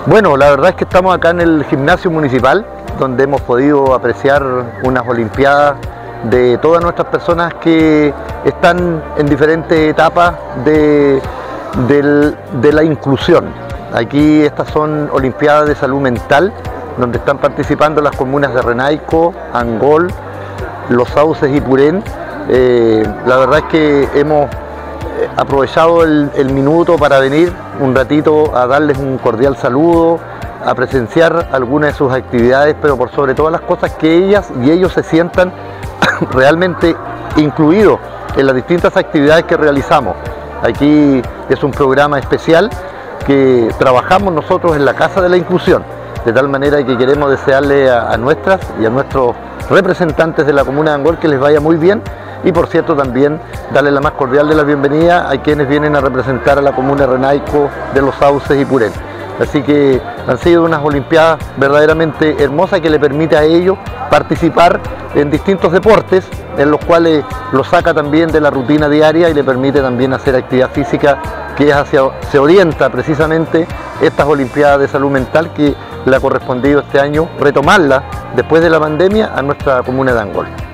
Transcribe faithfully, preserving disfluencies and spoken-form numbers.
Bueno, la verdad es que estamos acá en el gimnasio municipal, donde hemos podido apreciar unas olimpiadas de todas nuestras personas que están en diferentes etapas de, de, de la inclusión. Aquí estas son olimpiadas de salud mental, donde están participando las comunas de Renaico, Angol, Los Sauces y Purén. Eh, la verdad es que hemos aprovechado el, el minuto para venir un ratito a darles un cordial saludo, a presenciar algunas de sus actividades, pero por sobre todas las cosas que ellas y ellos se sientan realmente incluidos en las distintas actividades que realizamos. Aquí es un programa especial que trabajamos nosotros en la Casa de la Inclusión, de tal manera que queremos desearle a, a nuestras y a nuestros representantes de la comuna de Angol que les vaya muy bien, y por cierto también darle la más cordial de la bienvenida a quienes vienen a representar a la comuna de Renaico, de Los Sauces y Purén. Así que han sido unas olimpiadas verdaderamente hermosas que le permite a ellos participar en distintos deportes, en los cuales los saca también de la rutina diaria y le permite también hacer actividad física, que es hacia, se orienta precisamente estas olimpiadas de salud mental que le ha correspondido este año retomarla después de la pandemia a nuestra comuna de Angol.